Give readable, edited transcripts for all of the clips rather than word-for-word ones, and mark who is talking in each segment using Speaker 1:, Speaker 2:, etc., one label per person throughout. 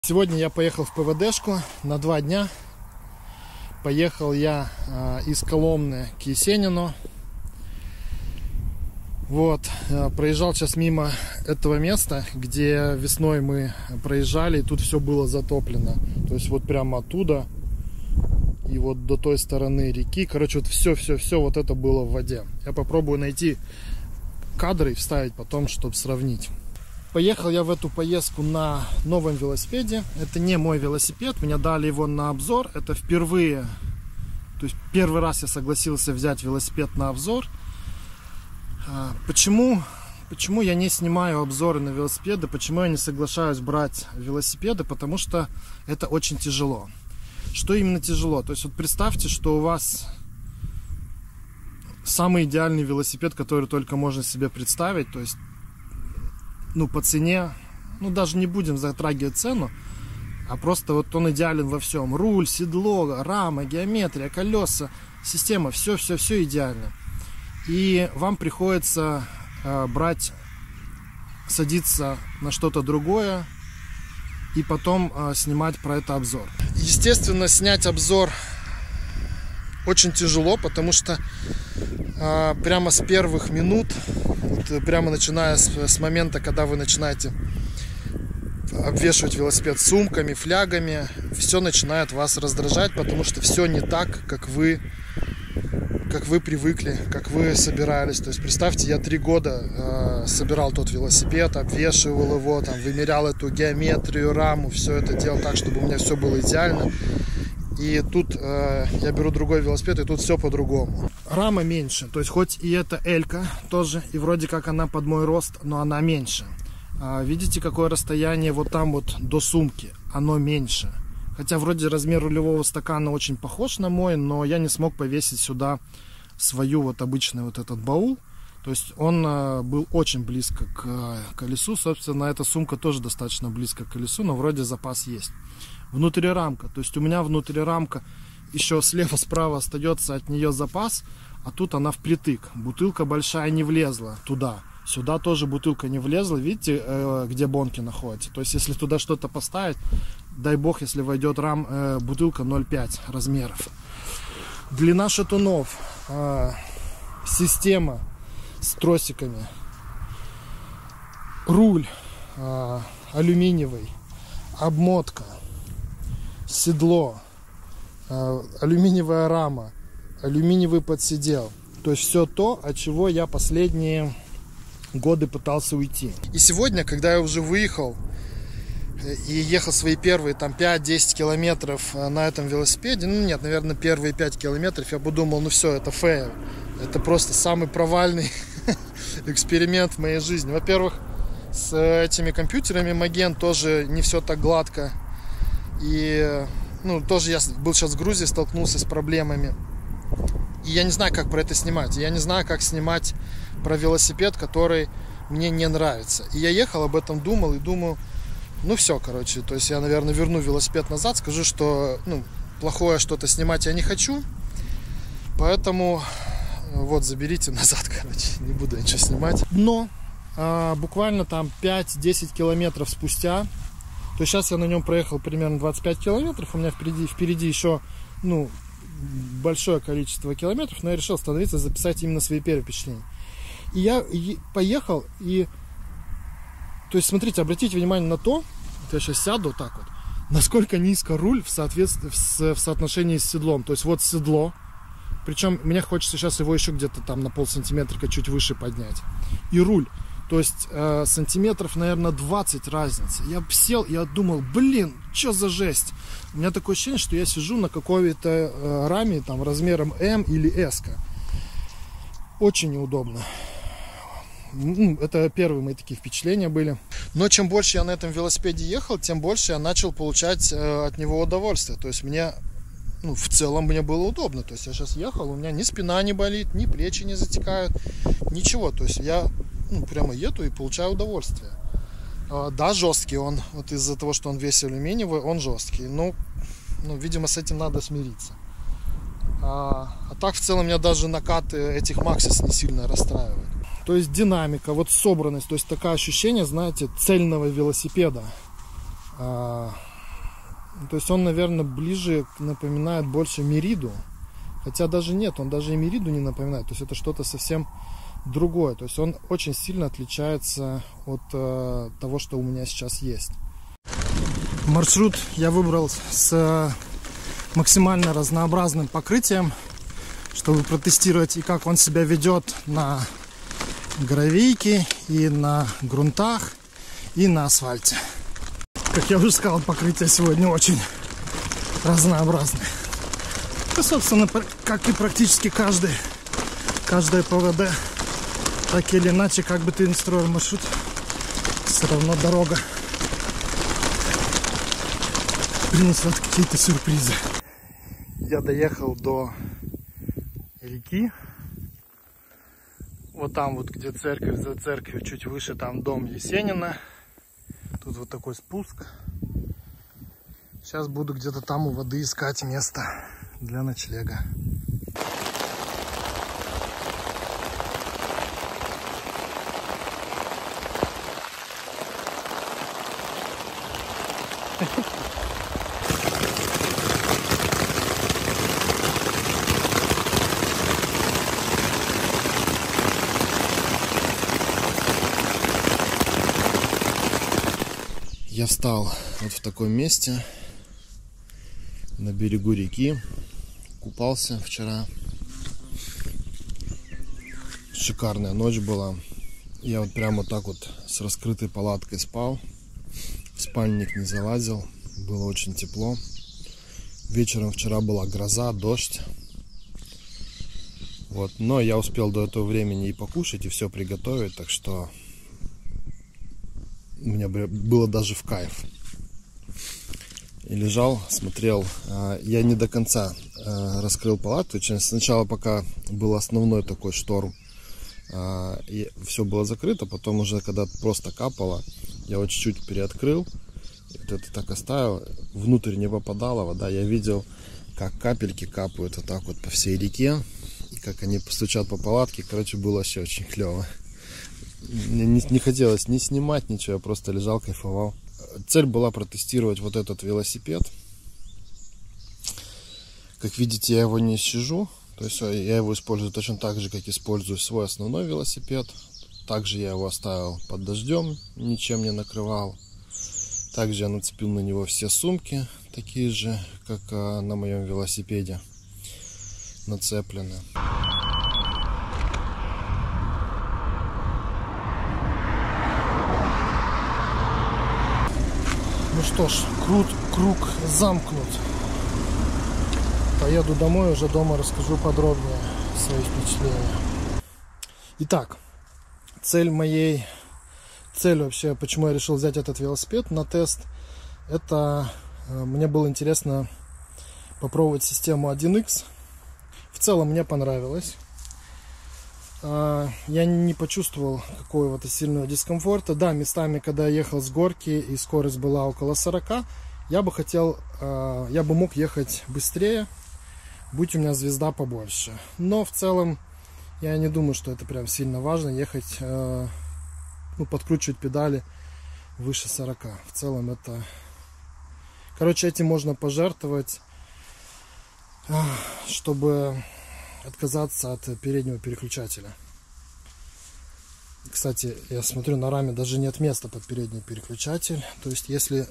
Speaker 1: Сегодня я поехал в ПВДшку на 2 дня. Поехал я из Коломны к Есенину. Вот, проезжал сейчас мимо этого места, где весной мы проезжали, и тут все было затоплено. То есть вот прямо оттуда и вот до той стороны реки. Короче, вот все вот это было в воде. Я попробую найти кадры и вставить потом, чтобы сравнить. Поехал я в эту поездку на новом велосипеде. Это не мой велосипед, мне дали его на обзор. Это впервые, то есть первый раз я согласился взять велосипед на обзор. Почему я не снимаю обзоры на велосипеды? Почему я не соглашаюсь брать велосипеды? Потому что это очень тяжело. Что именно тяжело? То есть вот представьте, что у вас самый идеальный велосипед, который только можно себе представить. То есть по цене, даже не будем затрагивать цену, а просто вот он идеален во всем. Руль, седло, рама, геометрия, колеса, система, все идеально. И вам приходится садиться на что-то другое и потом снимать про это обзор. Естественно, снять обзор очень тяжело, потому что прямо с первых минут, прямо начиная с момента, когда вы начинаете обвешивать велосипед сумками, флягами, все начинает вас раздражать, потому что все не так, как вы привыкли, как вы собирались. То есть представьте, я 3 года собирал тот велосипед, обвешивал его, вымерял эту геометрию, раму, все это делал так, чтобы у меня все было идеально. И тут я беру другой велосипед, и тут все по-другому. Рама меньше, то есть хоть и это Элька тоже, и вроде как она под мой рост, но она меньше. Видите, какое расстояние вот там вот до сумки? Оно меньше. Хотя вроде размер рулевого стакана очень похож на мой, но я не смог повесить сюда свою вот обычный вот этот баул. То есть он был очень близко к колесу. Собственно, эта сумка тоже достаточно близко к колесу, но вроде запас есть. Внутрирамка. То есть у меня внутрирамка еще слева-справа остается от нее запас, а тут она впритык. Бутылка большая не влезла туда. Сюда тоже бутылка не влезла. Видите, где бонки находятся? То есть если туда что-то поставить, дай бог, если войдет бутылка 0,5 размеров. Длина шатунов. Система с тросиками. Руль алюминиевый. Обмотка. Седло. Алюминиевая рама. Алюминиевый подсидел. То есть все то, от чего я последние годы пытался уйти. И сегодня, когда я уже выехал и ехал свои первые 5-10 километров на этом велосипеде, наверное, первые 5 километров, я подумал, все, это фейл. Это просто самый провальный эксперимент в моей жизни. Во-первых, с этими компьютерами Маген тоже не все так гладко. И тоже я был сейчас в Грузии, столкнулся с проблемами. И я не знаю, как про это снимать. Я не знаю, как снимать про велосипед, который мне не нравится. И я ехал, об этом думал и думаю, все, короче. То есть я, наверное, верну велосипед назад, скажу, что плохое что-то снимать я не хочу. Поэтому вот, заберите назад, короче. Не буду ничего снимать. Но буквально 5-10 километров спустя, то есть сейчас я на нем проехал примерно 25 километров, у меня впереди еще большое количество километров, но я решил остановиться, записать именно свои первые впечатления. И я поехал, то есть смотрите, обратите внимание на то, я сейчас сяду вот так вот, насколько низко руль в соотношении с седлом. То есть вот седло, причем мне хочется сейчас его еще где-то на полсантиметрика чуть выше поднять. И руль. То есть сантиметров, наверное, 20 разницы. Я сел, я думал, что за жесть. У меня такое ощущение, что я сижу на какой-то раме размером М или S. Очень неудобно. Это первые мои такие впечатления были. Но чем больше я на этом велосипеде ехал, тем больше я начал получать от него удовольствие. То есть мне, в целом мне было удобно. То есть я сейчас ехал, у меня ни спина не болит, ни плечи не затекают, ничего. То есть я прямо еду и получаю удовольствие. Да, жесткий он. Вот из-за того, что он весь алюминиевый, он жесткий. Видимо, с этим надо смириться. А так, в целом, меня даже накаты этих Maxxis не сильно расстраивают. То есть динамика, вот собранность. То есть такое ощущение, знаете, цельного велосипеда. То есть он, наверное, ближе напоминает больше Мериду. Хотя даже нет, он даже и Мериду не напоминает. То есть это что-то совсем другое. То есть он очень сильно отличается от того, что у меня сейчас есть. Маршрут я выбрал с максимально разнообразным покрытием, чтобы протестировать и как он себя ведет на гравийке, и на грунтах, и на асфальте. Как я уже сказал, покрытие сегодня очень разнообразное. И, собственно, как и практически каждое ПВД, так или иначе, как бы ты ни строил маршрут, все равно дорога принесет какие-то сюрпризы. Я доехал до реки. Вот там вот, где церковь, за церковью, чуть выше, там дом Есенина. Тут вот такой спуск. Сейчас буду где-то там у воды искать место для ночлега. Я встал вот в таком месте на берегу реки, купался вчера. Шикарная ночь была. Я вот прямо вот так вот с раскрытой палаткой спал, в спальник не залазил, было очень тепло. Вечером вчера была гроза, дождь. Вот, но я успел до этого времени и покушать, и все приготовить, так что мне было даже в кайф. И лежал, смотрел. Я не до конца раскрыл палатку. Сначала, пока был основной такой шторм, и все было закрыто. Потом уже, когда просто капало, я вот чуть-чуть переоткрыл. Вот это так оставил. Внутрь не попадала вода. Я видел, как капельки капают вот так вот по всей реке. И как они стучат по палатке. Короче, было вообще очень клево. Не хотелось ни снимать ничего, я просто лежал, кайфовал. Цель была протестировать вот этот велосипед. Как видите, я его не сижу. То есть я его использую точно так же, как использую свой основной велосипед. Также я его оставил под дождем, ничем не накрывал. Также я нацепил на него все сумки, такие же, как на моем велосипеде нацеплены. Ну что ж, круг замкнут. Поеду домой, уже дома расскажу подробнее свои впечатления. Итак, цель вообще, почему я решил взять этот велосипед на тест, это мне было интересно попробовать систему 1X. В целом мне понравилось. Я не почувствовал какого-то сильного дискомфорта. Да, местами, когда я ехал с горки и скорость была около 40, я бы мог ехать быстрее, будь у меня звезда побольше. Но в целом я не думаю, что это прям сильно важно ехать, подкручивать педали выше 40. В целом это... Короче, этим можно пожертвовать, чтобы отказаться от переднего переключателя. Кстати, я смотрю, на раме даже нет места под передний переключатель. То есть, если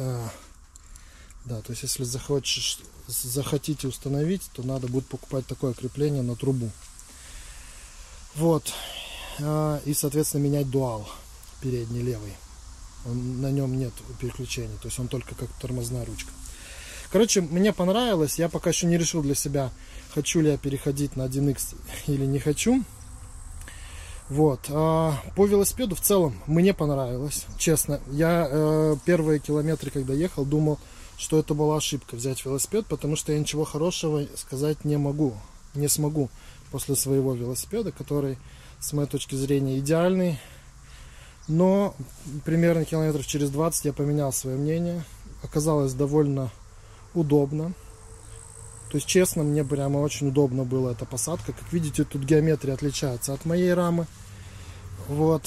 Speaker 1: захотите установить, то надо будет покупать такое крепление на трубу. Вот. И, соответственно, менять дуал передний, левый. На нем нет переключения. То есть он только как тормозная ручка. Короче, мне понравилось. Я пока еще не решил для себя, хочу ли я переходить на 1X или не хочу. Вот. По велосипеду в целом мне понравилось. Честно, я первые километры, когда ехал, думал, что это была ошибка взять велосипед, потому что я ничего хорошего сказать не смогу после своего велосипеда, который, с моей точки зрения, идеальный. Но примерно километров через 20 я поменял свое мнение. Оказалось довольно удобно. То есть, честно, мне прямо очень удобно была эта посадка. Как видите, тут геометрия отличается от моей рамы. Вот.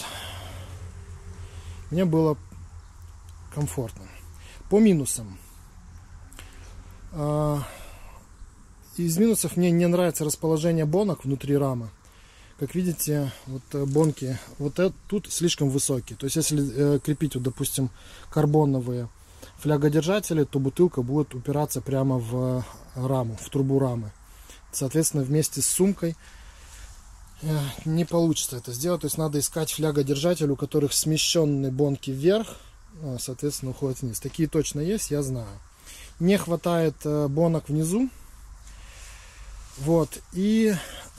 Speaker 1: Мне было комфортно. По минусам. Из минусов мне не нравится расположение бонок внутри рамы. Как видите, вот бонки вот тут слишком высокие. То есть если крепить, вот, допустим, карбоновые флягодержатели, то бутылка будет упираться прямо в раму, в трубу рамы. Соответственно, вместе с сумкой не получится это сделать. То есть надо искать флягодержатели, у которых смещенные бонки вверх, соответственно, уходят вниз. Такие точно есть, я знаю. Не хватает бонок внизу. Вот. И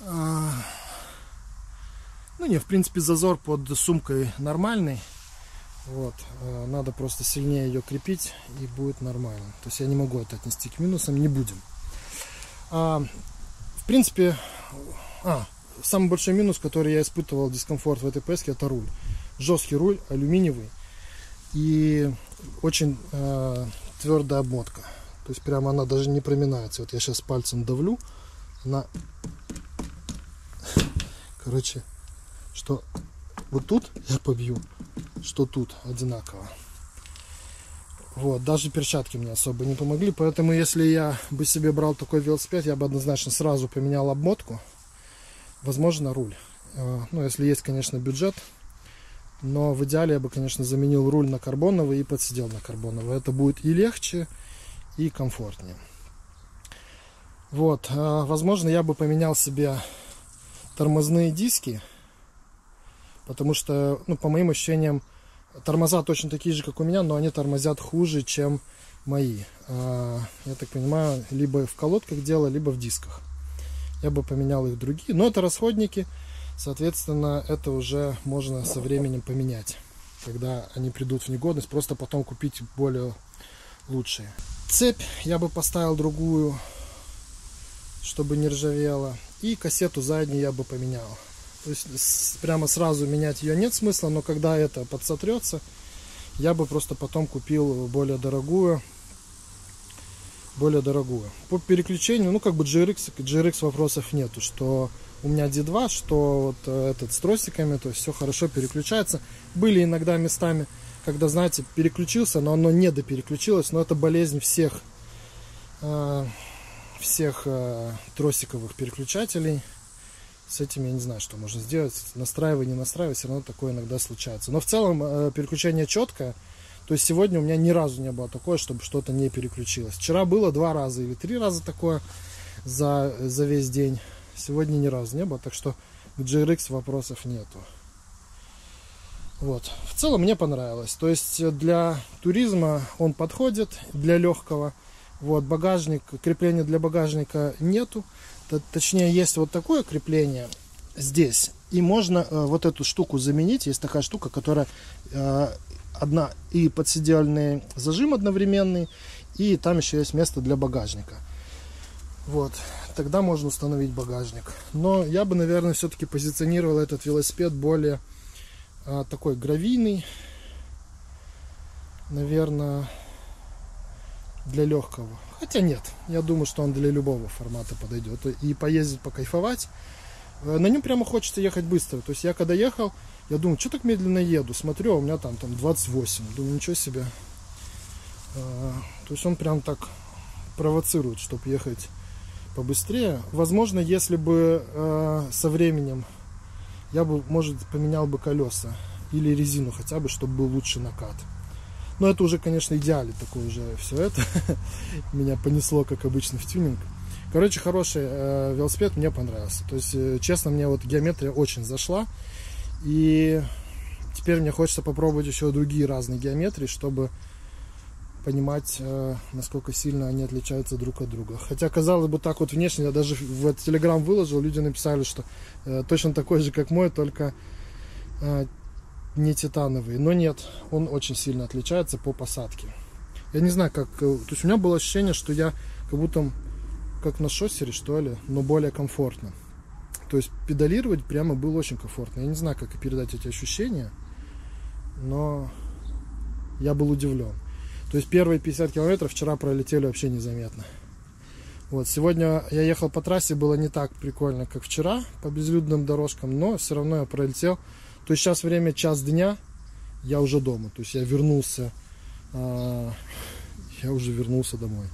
Speaker 1: ну не, в принципе, зазор под сумкой нормальный. Вот. Надо просто сильнее ее крепить, и будет нормально. То есть я не могу это отнести к минусам, не будем. В принципе, самый большой минус, который я испытывал, дискомфорт в этой поездке, это руль. Жесткий руль, алюминиевый, и очень твердая обмотка. То есть прямо она даже не проминается. Вот я сейчас пальцем давлю, она, короче, что вот тут я побью, что тут одинаково. Вот, даже перчатки мне особо не помогли, поэтому если я бы себе брал такой велосипед, я бы однозначно сразу поменял обмотку, возможно, руль. Ну, если есть, конечно, бюджет, но в идеале я бы, конечно, заменил руль на карбоновый и подсидел на карбоновый. Это будет и легче, и комфортнее. Вот, возможно, я бы поменял себе тормозные диски, потому что, ну, по моим ощущениям, тормоза точно такие же, как у меня, но они тормозят хуже, чем мои. Я так понимаю, либо в колодках дело, либо в дисках. Я бы поменял их другие. Но это расходники, соответственно, это уже можно со временем поменять, когда они придут в негодность, просто потом купить более лучшие. Цепь я бы поставил другую, чтобы не ржавела. И кассету заднюю я бы поменял. То есть прямо сразу менять ее нет смысла, но когда это подсотрется, я бы просто потом купил более дорогую. По переключению, ну как бы GRX вопросов нету, что у меня D2, что вот этот с тросиками, то есть все хорошо переключается. Были иногда местами, когда, знаете, переключился, но оно не допереключилось, но это болезнь всех тросиковых переключателей. С этим я не знаю, что можно сделать. Настраивай, не настраивай, все равно такое иногда случается. Но в целом переключение четкое. То есть сегодня у меня ни разу не было такое, чтобы что-то не переключилось. Вчера было 2 раза или 3 раза такое за весь день. Сегодня ни разу не было, так что к GRX вопросов нету. Вот. В целом мне понравилось. То есть для туризма он подходит, для легкого. Вот, багажник, крепления для багажника нету. Точнее, есть вот такое крепление здесь. И можно вот эту штуку заменить. Есть такая штука, которая одна и подседельный зажим одновременный, и там еще есть место для багажника. Вот. Тогда можно установить багажник. Но я бы, наверное, все-таки позиционировал этот велосипед более такой гравийный. Наверное, для легкого. Хотя нет, я думаю, что он для любого формата подойдет. И поездить, покайфовать. На нем прямо хочется ехать быстро. То есть я когда ехал, я думаю, что так медленно еду. Смотрю, а у меня там 28. Думаю, ничего себе. То есть он прям так провоцирует, чтобы ехать побыстрее. Возможно, если бы со временем я бы, может, поменял бы колеса или резину хотя бы, чтобы был лучше накат. Но это уже, конечно, идеально такое уже все это. Меня понесло, как обычно, в тюнинг. Короче, хороший велосипед, мне понравился. То есть, честно, мне вот геометрия очень зашла. И теперь мне хочется попробовать еще другие разные геометрии, чтобы понимать, насколько сильно они отличаются друг от друга. Хотя, казалось бы, так вот внешне, я даже в Telegram выложил, люди написали, что точно такой же, как мой, только не титановый. Но нет, он очень сильно отличается по посадке. Я не знаю, как... То есть у меня было ощущение, что я как будто как на шоссере, что ли, но более комфортно. То есть педалировать прямо было очень комфортно. Я не знаю, как передать эти ощущения, но я был удивлен. То есть первые 50 километров вчера пролетели вообще незаметно. Вот, сегодня я ехал по трассе, было не так прикольно, как вчера, по безлюдным дорожкам, но все равно я пролетел. То есть сейчас время 1 дня, я уже дома. То есть я вернулся, я уже вернулся домой.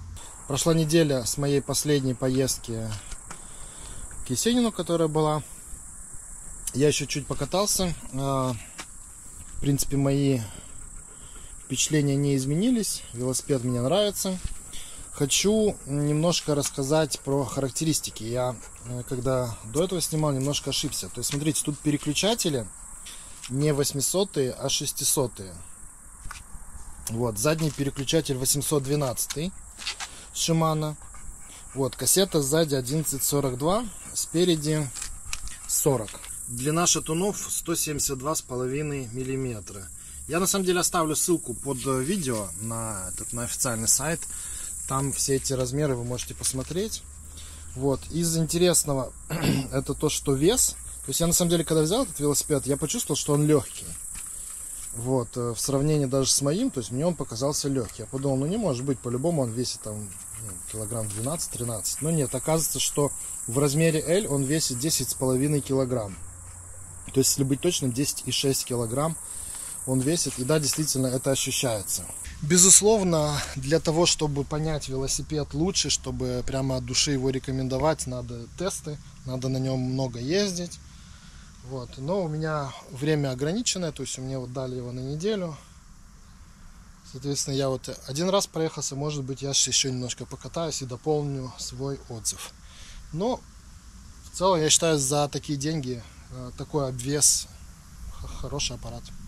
Speaker 1: Прошла неделя с моей последней поездки к Есенину, которая была. Я еще чуть покатался. В принципе, мои впечатления не изменились. Велосипед мне нравится. Хочу немножко рассказать про характеристики. Я, когда до этого снимал, немножко ошибся. То есть, смотрите, тут переключатели не 800-е, а 600-е. Вот, задний переключатель 812 Shimano. Вот, кассета сзади 11,42, спереди 40. Длина шатунов 172,5 миллиметра. Я на самом деле оставлю ссылку под видео на официальный сайт. Там все эти размеры вы можете посмотреть. Вот, из интересного это то, что вес. То есть я на самом деле, когда взял этот велосипед, я почувствовал, что он легкий. Вот, в сравнении даже с моим, то есть мне он показался легкий. Я подумал, ну не может быть, по-любому он весит там килограмм 12-13. Но нет, оказывается, что в размере L он весит 10,5 килограмм. То есть, если быть точным, 10,6 килограмм он весит. И да, действительно, это ощущается. Безусловно, для того, чтобы понять велосипед лучше, чтобы прямо от души его рекомендовать, надо тесты, надо на нем много ездить. Вот. Но у меня время ограниченное, то есть мне вот дали его на неделю. Соответственно, я вот один раз проехался, может быть, я еще немножко покатаюсь и дополню свой отзыв. Но в целом, я считаю, за такие деньги такой обвес хороший аппарат.